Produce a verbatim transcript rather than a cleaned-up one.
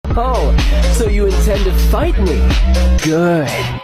Oh, so you intend to fight me? Good.